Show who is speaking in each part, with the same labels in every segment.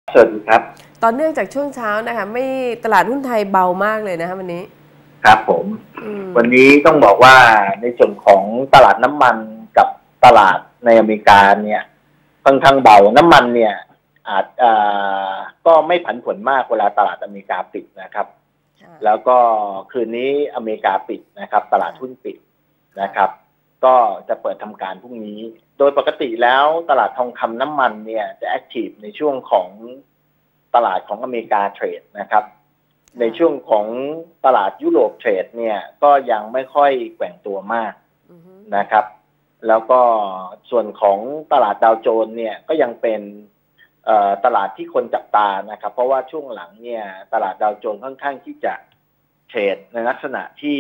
Speaker 1: สวัสดีครับ
Speaker 2: ตอนเนื่องจากช่วงเช้านะคะไม่ตลาดหุ้นไทยเบามากเลยนะคะวันนี้
Speaker 1: ครับผมวันนี้ต้องบอกว่าในส่วนของตลาดน้ำมันกับตลาดในอเมริกาเนี่ยค่อนข้างเบาน้ำมันเนี่ยอาจก็ไม่ผันผวนมากเวลาตลาดอเมริกาปิดนะครับแล้วก็คืนนี้อเมริกาปิดนะครับตลาดหุ้นปิดนะครับก็จะเปิดทำการพรุ่งนี้โดยปกติแล้วตลาดทองคำน้ำมันเนี่ยจะแอคทีฟในช่วงของตลาดของอเมริกาเทรดนะครับในช่วงของตลาดยุโรปเทรดเนี่ยก็ยังไม่ค่อยแกว่งตัวมากนะครับแล้วก็ส่วนของตลาดดาวโจนส์เนี่ยก็ยังเป็นตลาดที่คนจับตานะครับเพราะว่าช่วงหลังเนี่ยตลาดดาวโจนส์ค่อนข้างที่จะเทรดในลักษณะที่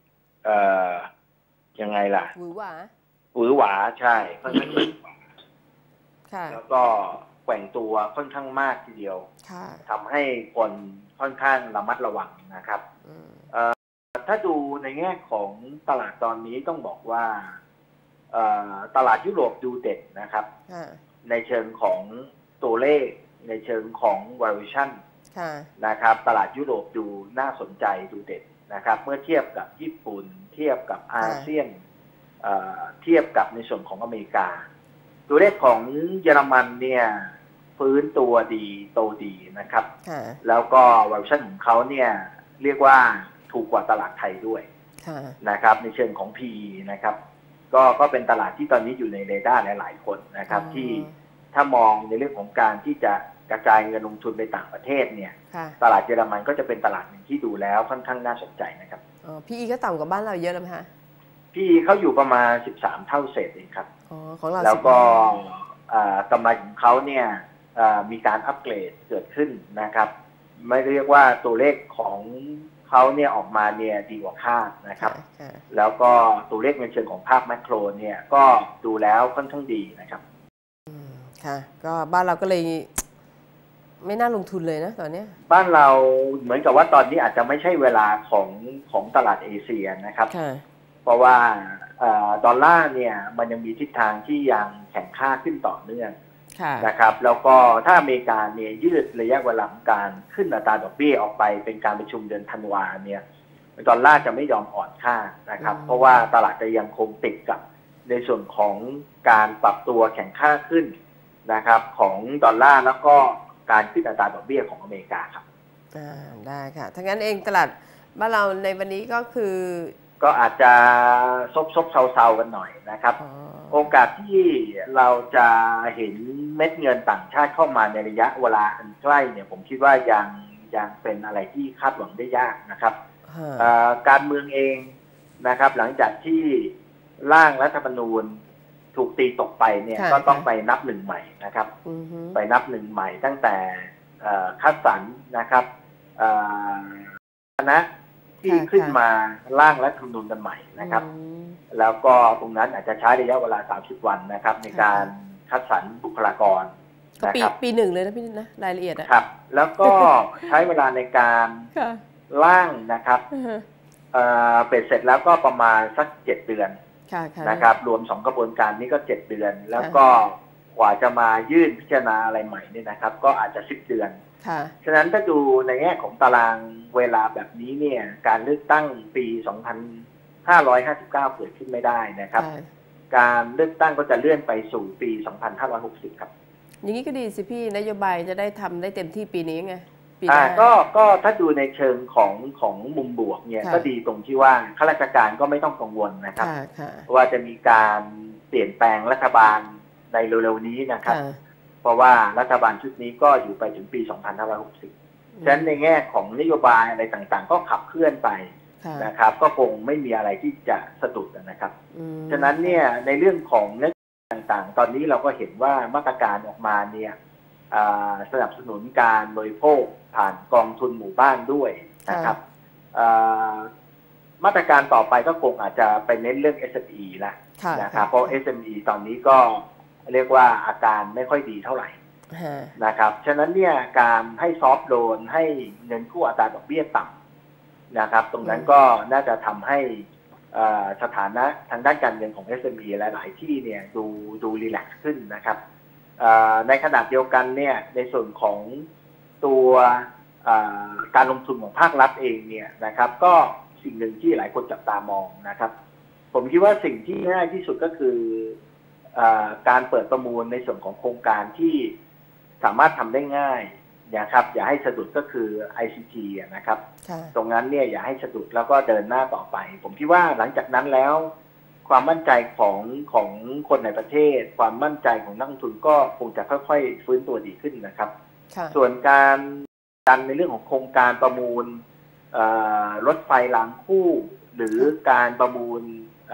Speaker 1: ยังไงล่ะ
Speaker 2: หวือหวา
Speaker 1: ใช่ค่อนข้างแล้วก็แกว่งตัวค่อนข้างมากทีเดียวทำให้คนค่อนข้างระมัดระวังนะครับถ้าดูในแง่ของตลาดตอนนี้ต้องบอกว่าตลาดยุโรปดูเด่นนะครับในเชิงของตัวเลขในเชิงของ valuation นะครับตลาดยุโรปดูน่าสนใจดูเด่นนะครับเมื่อเทียบกับญี่ปุ่นเทียบกับอาเซียนเทียบกับในส่วนของอเมริกาตัวเลขของเยอรมันเนี่ยฟื้นตัวดีโตดีนะครับแล้วก็ valuation ของเขาเนี่ยเรียกว่าถูกกว่าตลาดไทยด้วยนะครับในเชิงของ PE นะครับก็เป็นตลาดที่ตอนนี้อยู่ในเรดาร์หลายๆคนนะครับที่ถ้ามองในเรื่องของการที่จะกระจายเงินลงทุนไปต่างประเทศเนี่ยตลาดเยอรมันก็จะเป็นตลาดหนึ่งที่ดูแล้วค่อนข้างน่าสนใจนะครับ
Speaker 2: PE ก็ต่ำกว่าบ้านเราเยอะแล้วไหมคะ
Speaker 1: PE เขาอยู่ประมาณ13เท่าเศษเองครับ
Speaker 2: ของเรา
Speaker 1: แล้วก็กำไรของเขาเนี่ยมีการอัปเกรดเกิดขึ้นนะครับไม่เรียกว่าตัวเลขของเขาเนี่ยออกมาเนี่ยดีกว่าคาดนะครับแล้วก็ตัวเลขในเชิงของภาพแมคโครเนี่ยก็ดูแล้วค่อนข้างดีนะครับ
Speaker 2: ค่ะก็บ้านเราก็เลยไม่น่าลงทุนเลยนะตอนนี้
Speaker 1: บ้านเราเหมือนกับว่าตอนนี้อาจจะไม่ใช่เวลาของตลาดเอเชียนะครับเพราะว่าดอลลาร์เนี่ยมันยังมีทิศทางที่ยังแข็งค่าขึ้นต่อเนื่องนะครับแล้วก็ถ้าอเมริกาเนี่ยยืดระยะเวลาของการขึ้นอัตราดอกเบี้ยออกไปเป็นการประชุมเดือนธันวาเนี่ยดอลลาร์จะไม่ยอมอ่อนค่านะครับเพราะว่าตลาดจะยังคงติดกับในส่วนของการปรับตัวแข็งค่าขึ้นนะครับของดอลลาร์แล้วก็การขึ้นอัตราดอกเบี้ยของอเมริกาครับ
Speaker 2: ได้ค่ะทั้งนั้นเองตลาดบ้านเราในวันนี้ก็คือ
Speaker 1: ก็อาจจะซบเซาๆกันหน่อยนะครับโอกาสที่เราจะเห็นเม็ดเงินต่างชาติเข้ามาในระยะเวลาอันใกล้เนี่ยผมคิดว่ายังเป็นอะไรที่คาดหวังได้ยากนะครับการเมืองเองนะครับหลังจากที่ร่างรัฐธรรมนูญถูกตีตกไปเนี่ยก็ต้องไปนับหนึ่งใหม่นะครับไปนับหนึ่งใหม่ตั้งแต่คัดสรรนะครับคณะที่ขึ้นมาร่างรัฐธรรมนูญกันใหม่นะครับแล้วก็ตรงนั้นอาจจะใช้ระยะเวลา30 วันนะครับในการคัดสรรบุคลากร
Speaker 2: นะครับปีหนึ่งเลยนะพี่นะรายละเอียด
Speaker 1: ครับแล้วก็ใช้เวลาในการร่างนะครับเป็นเสร็จแล้วก็ประมาณสัก7 เดือนนะครับรวม2 กระบวนการนี้ก็7 เดือนแล้วก็กว่าจะมายื่นพิจารณาอะไรใหม่นี่นะครับก็อาจจะ10 เดือนฉะนั้นถ้าดูในแง่ของตารางเวลาแบบนี้เนี่ยการเลือกตั้งปี2559เกิดขึ้นไม่ได้นะครับการเลือกตั้งก็จะเลื่อนไปสู่ปี2560ครับ
Speaker 2: อย่างนี้ก็ดีสิพี่นโยบายจะได้ทำได้เต็มที่ปีนี้ไง
Speaker 1: ก็ถ้าดูในเชิงของมุมบวกเนี่ยก็ดีตรงที่ว่าข้าราชการก็ไม่ต้องกังวลนะครับว่าจะมีการเปลี่ยนแปลงรัฐบาลในเร็วๆนี้นะครับเพราะว่ารัฐบาลชุดนี้ก็อยู่ไปถึงปี2560ฉะนั้นในแง่ของนโยบายอะไรต่างๆก็ขับเคลื่อนไปนะครับก็คงไม่มีอะไรที่จะสะดุดนะครับฉะนั้นเนี่ยในเรื่องของนโยบายต่างๆตอนนี้เราก็เห็นว่ามาตรการออกมาเนี่ยสนับสนุนการบริโภคผ่านกองทุนหมู่บ้านด้วยนะครับมาตรการต่อไปก็คงอาจจะไปเน้นเรื่อง SME ละนะครับเพราะ SME ตอนนี้ก็เรียกว่าอาการไม่ค่อยดีเท่าไหร่นะครับฉะนั้นเนี่ยการให้ซอฟท์โลนให้เงินกู้อัตราดอกเบี้ยต่ำนะครับตรงนั้นก็น่าจะทำให้สถานะทางด้านการเงินของ SME หลายๆที่เนี่ยดูรีแลกซ์ขึ้นนะครับในขณะเดียวกันเนี่ยในส่วนของตัวการลงทุนของภาครัฐเองเนี่ยนะครับก็สิ่งหนึ่งที่หลายคนจับตามองนะครับผมคิดว่าสิ่งที่ง่ายที่สุดก็คือการเปิดประมูลในส่วนของโครงการที่สามารถทำได้ง่ายนะครับอย่าให้สะดุดก็คือ ICT นะครับตรงนั้นเนี่ยอย่าให้สะดุดแล้วก็เดินหน้าต่อไปผมคิดว่าหลังจากนั้นแล้วความมั่นใจของคนในประเทศความมั่นใจของนักลงทุนก็คงจะค่อยๆฟื้นตัวดีขึ้นนะครับส่วนการดันในเรื่องของโครงการประมูลรถไฟรางคู่หรือการประมูล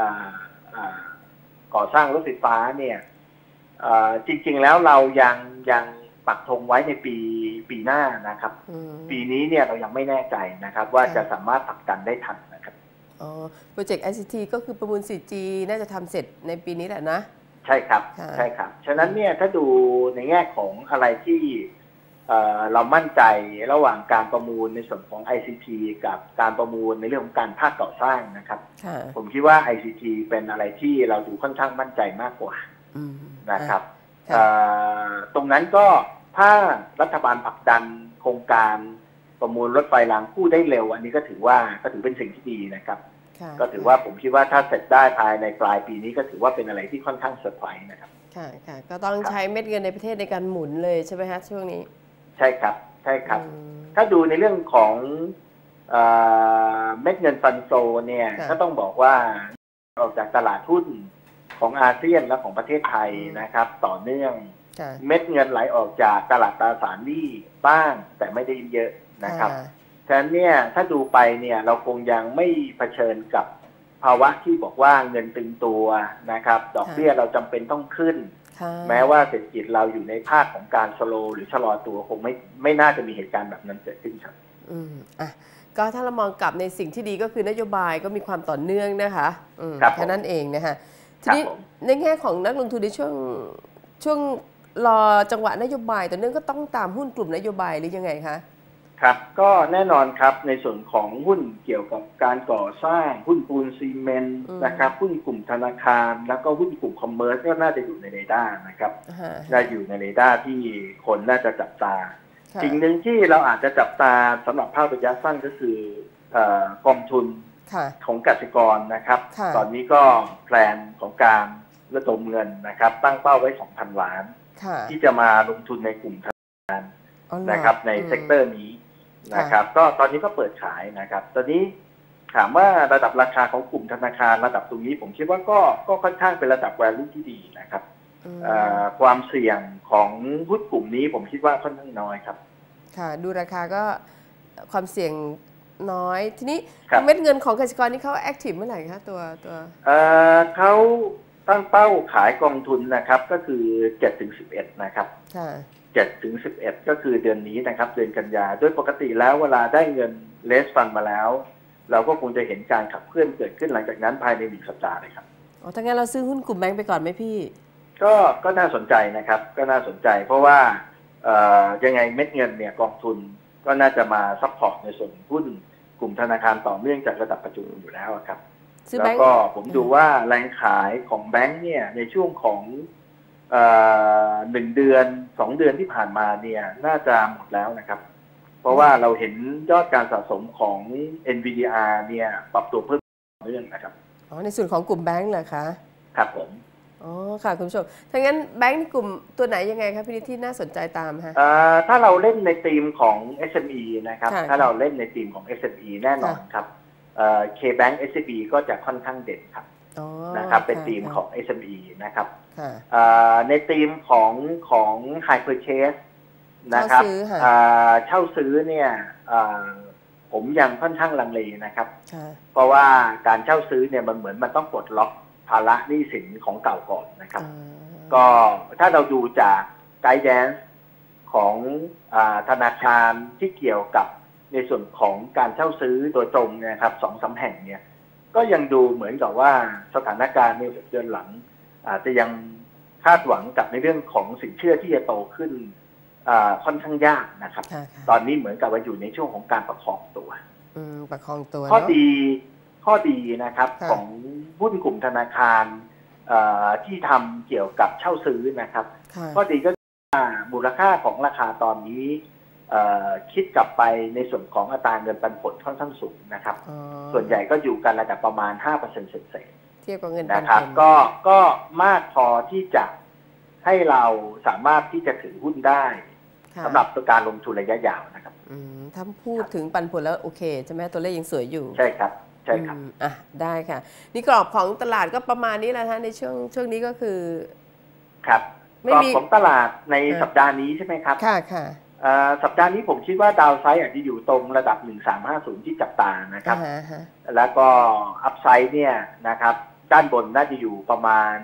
Speaker 1: ก่อสร้างรถไฟฟ้าเนี่ยจริงๆแล้วเรายังปักธงไว้ในปีหน้านะครับปีนี้เนี่ยเรายังไม่แน่ใจนะครับว่าจะสามารถผลักดันได้ทันนะครับ
Speaker 2: โปรเจกต์ ICT ก็คือประมูล 4G น่าจะทำเสร็จในปีนี้แหละนะ
Speaker 1: ใช่ครับใช่ครับฉะนั้นเนี่ยถ้าดูในแง่ของอะไรที่เรามั่นใจระหว่างการประมูลในส่วนของ ICT กับการประมูลในเรื่องของการภาคก่อสร้างนะครับผมคิดว่า ICT เป็นอะไรที่เราดูค่อนข้างมั่นใจมากกว่านะครับตรงนั้นก็ถ้ารัฐบาลผลักดันโครงการประมูลรถไฟรางคู่ได้เร็วอันนี้ก็ถือเป็นสิ่งที่ดีนะครับก็ถือว่าผมคิดว่าถ้าเสร็จได้ภายในปลายปีนี้ก็ถือว่าเป็นอะไรที่ค่อนข้างเซอร์ไพรส์นะครับ
Speaker 2: ค่ะก็ต้องใช้เม็ดเงินในประเทศในการหมุนเลยใช่ไหมฮะช่วงนี้
Speaker 1: ใช่ครับใช่ครับถ้าดูในเรื่องของเม็ดเงินฟันโซเนี่ยก็ต้องบอกว่าออกจากตลาดหุ้นของอาเซียนและของประเทศไทยนะครับต่อเนื่องเม็ดเงินไหลออกจากตลาดตราสารหนี้บ้างแต่ไม่ได้เยอะนะครับฉะนั้นเนี่ยถ้าดูไปเนี่ยเราคงยังไม่เผชิญกับภาวะที่บอกว่าเงินตึงตัวนะครับดอกเบี้ยเราจำเป็นต้องขึ้นแม้ว่าเศรษฐกิจเราอยู่ในภาคของการสโลว์หรือชะลอตัวคงไม่น่าจะมีเหตุการณ์แบบนั้นเกิดขึ้นครับ
Speaker 2: ก็ถ้าเรามองกลับในสิ่งที่ดีก็คือนโยบายก็มีความต่อเนื่องนะคะแค่นั้นเองนะคะทีนี้ในแง่ของนักลงทุนในช่วงรอจังหวะนโยบายต่อเนื่องก็ต้องตามหุ้นกลุ่มนโยบายหรือยังไงคะ
Speaker 1: ครับก็แน่นอนครับในส่วนของหุ้นเกี่ยวกับการก่อสร้างหุ้นปูนซีเมนต์นะครับหุ้นกลุ่มธนาคารแล้วก็หุ้นกลุ่มคอมเมอร์สก็น่าจะอยู่ในเรดาร์นะครับน่าอยู่ในเรดาร์ที่คนน่าจะจับตาสิ่งหนึ่งที่เราอาจจะจับตาสำหรับภาพระยะสั้นก็คือกองทุนของกสิกรนะครับตอนนี้ก็แพลนของการระดมเงินนะครับตั้งเป้าไว้ 2,000 ล้านที่จะมาลงทุนในกลุ่มธนาคารนะครับในเซกเตอร์นี้นะครับก็ตอนนี้ก็เปิดขายนะครับตอนนี้ถามว่าระดับราคาของกลุ่มธนาคารระดับตรงนี้ผมคิดว่าก็ค่อนข้างเป็นระดับ value ที่ดีนะครับความเสี่ยงของหุ้นกลุ่มนี้ผมคิดว่าค่อนข้างน้อยครับ
Speaker 2: ค่ะดูราคาก็ความเสี่ยงน้อยทีนี้เม็ดเงินของกสิกรนี่เขาแอคทีฟเมื่อไหร่คะตัว
Speaker 1: เขาตั้งเป้าขายกองทุนนะครับก็คือ 7-11 นะครับ7-11 ก็คือเดือนนี้นะครับเดือนกันยาโดยปกติแล้วเวลาได้เงินเลสฟันมาแล้วเราก็คงจะเห็นการขับเคลื่อนเกิดขึ้นหลังจากนั้นภายใน1 สัปดาห์เลยครับ
Speaker 2: ถ้างั้นเราซื้อหุ้นกลุ่มแบงก์ไปก่อนไหมพี่
Speaker 1: ก็น่าสนใจนะครับก็น่าสนใจเพราะว่ายังไงเม็ดเงินเนี่ยกองทุนก็น่าจะมาซัพพอร์ตในส่วนหุ้นกลุ่มธนาคารต่อเนื่องจากระดับปัจจุบันอยู่แล้วครับแล้วก็ผมดูว่าแรงขายของแบงก์เนี่ยในช่วงของ1 เดือน 2 เดือนที่ผ่านมาเนี่ยน่าจะหมดแล้วนะครับเพราะว่าเราเห็นยอดการสะสมของ NVDR เนี่ยปรับตัวเพิ่มเรื่อยนะครับ
Speaker 2: ในส่วนของกลุ่มแบงก์เหรอคะ
Speaker 1: ครับผม
Speaker 2: ค่ะคุณผู้ชมถ้างั้นแบงก์กลุ่มตัวไหนยังไงครับพี่นิติที่น่าสนใจตามฮะ
Speaker 1: ถ้าเราเล่นในธีมของ SME นะครับถ้าเราเล่นในธีมของ SME แน่นอนครับKBank SCB ก็จะค่อนข้างเด่นครับนะครับเป็นธีมของ SME นะครับในธีมของ High Purchase นะครับเช่าซื้อเนี่ยผมยังค่อนข้างลังเลนะครับเพราะว่าการเช่าซื้อเนี่ยมันเหมือนมันต้องปลดล็อกภาระหนี้สินของเก่าก่อนนะครับก็ถ้าเราดูจากไกด์แดนซ์ของธนาคารที่เกี่ยวกับในส่วนของการเช่าซื้อโดยตรงนะครับ 2-3 แห่งเนี่ยก็ยังดูเหมือนกับว่าสถานการณ์ในเดือนหลังอาจจะยังคาดหวังกับในเรื่องของสินเชื่อที่จะโตขึ้นค่อนข้างยากนะครับตอนนี้เหมือนกับว่าอยู่ในช่วงของการประคองตัวข้อดีนะครับของหุ้นกลุ่มธนาคารที่ทำเกี่ยวกับเช่าซื้อนะครับก็ดีก็มูลค่าของราคาตอนนี้คิดกลับไปในส่วนของอัตราเงินปันผลค่อนข้างสูงนะครับส่วนใหญ่ก็อยู่กันระดับประมาณ 5% เศษ
Speaker 2: เทียบกับเงิน
Speaker 1: นะครับก็มากพอที่จะให้เราสามารถที่จะถือหุ้นได้สำหรับการลงทุนระยะยาวนะครับ
Speaker 2: ถ้าพูดถึงปันผลแล้วโอเคใช่ไหมตัวเลขยังสวยอยู่
Speaker 1: ใช่ครับใช่ครับ
Speaker 2: ได้ค่ะนี่กรอบของตลาดก็ประมาณนี้แหละฮะในช่วงนี้ก็คือ
Speaker 1: ครับกรอบของตลาดในสัปดาห์นี้ใช่ไหมครับ
Speaker 2: ค่ะ
Speaker 1: สัปดาห์นี้ผมคิดว่าดาวไซด์อาจจะอยู่ตรงระดับ 1350 ที่จับตานะครับแล้วก็อัพไซด์เนี่ยนะครับด้านบนน่าจะอยู่ประมาณ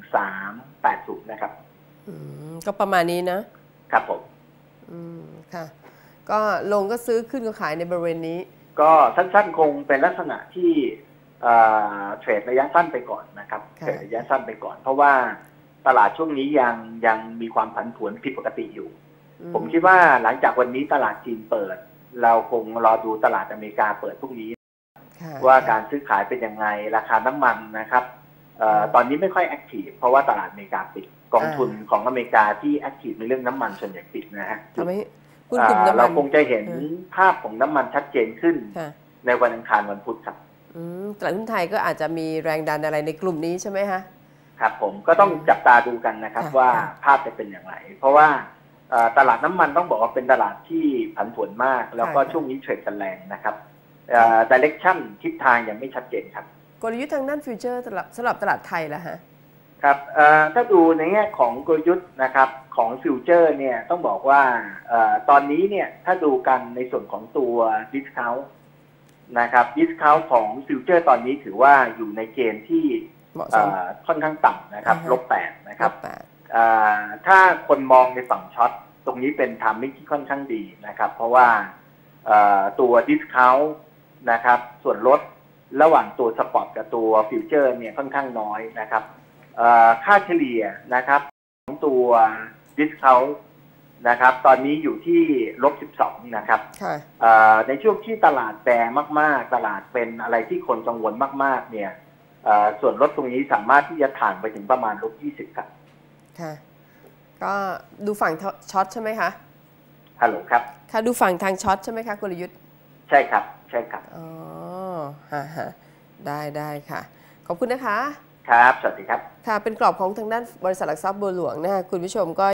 Speaker 1: 1380 นะครับ
Speaker 2: ก็ประมาณนี้นะครับ
Speaker 1: ผม
Speaker 2: ค่ะก็ลงก็ซื้อขึ้นก็ขายในบริเวณนี้
Speaker 1: ก็สั้นๆคงเป็นลักษณะที่เทรดระยะสั้นไปก่อนนะครับเทรดระยะสั้นไปก่อนเพราะว่าตลาดช่วงนี้ยังมีความผันผวนผิดปกติอยู่ผมคิดว่าหลังจากวันนี้ตลาดจีนเปิดเราคงรอดูตลาดอเมริกาเปิดพรุ่งนี้ว่าการซื้อขายเป็นยังไงราคาน้ำมันนะครับตอนนี้ไม่ค่อยแอคทีฟเพราะว่าตลาดอเมริกาปิดกองทุนของอเมริกาที่แอคทีฟในเรื่องน้ำมันส่วนใหญ่ปิดนะฮะเราคงจะเห็นภาพของน้ำมันชัดเจนขึ้นในวันอังคารวันพุธครับ
Speaker 2: ตลาดหุ้นไทยก็อาจจะมีแรงดันอะไรในกลุ่มนี้ใช่ไหมคะ
Speaker 1: ครับผมก็ต้องจับตาดูกันนะครับว่าภาพจะเป็นอย่างไรเพราะว่าตลาดน้ำมันต้องบอกว่าเป็นตลาดที่ผันผวนมากแล้วก็ช่วงนี้เทรดกันแรงนะครับdirection ทิศทางยังไม่ชัดเจนครับ
Speaker 2: กลยุทธ์ทางด้านฟิวเจอร์สำหรับตลาดไทยล่ะฮะ
Speaker 1: ครับถ้าดูในแง่ของกลยุทธ์นะครับของฟิวเจอร์เนี่ยต้องบอกว่าตอนนี้เนี่ยถ้าดูกันในส่วนของตัว discount นะครับ discount ของฟิวเจอร์ตอนนี้ถือว่าอยู่ในเกณฑ์ที่ค่อนข้างต่ำนะครับ-8นะครับถ้าคนมองในฝั่งช็อตตรงนี้เป็นไทมิ่งที่ค่อนข้างดีนะครับเพราะว่าตัว discount นะครับส่วนลดระหว่างตัวสปอตกับตัวฟิวเจอร์เนี่ยค่อนข้างน้อยนะครับค่าเฉลี่ยนะครับของตัว discount นะครับตอนนี้อยู่ที่-12นะครับในช่วงที่ตลาดแปรมากๆตลาดเป็นอะไรที่คนกังวลมากๆเนี่ยส่วนลดตรงนี้สามารถที่จะถ่านไปถึงประมาณ-20ครับ
Speaker 2: ค่ะก็ดูฝั่งช็อตใช่ไหมคะ
Speaker 1: ฮัลโหลครับ
Speaker 2: ค่ะดูฝั่งทางช็อตใช่ไหมคะกลยุทธ์
Speaker 1: ใช่ครับใช่ครับ
Speaker 2: อ๋อได้ค่ะขอบคุณนะคะ
Speaker 1: ครับสวัสดีครับ
Speaker 2: ค่ะเป็นกรอบของทางด้านบริษัทหลักทรัพย์บัวหลวงนะคะคุณผู้ชมก็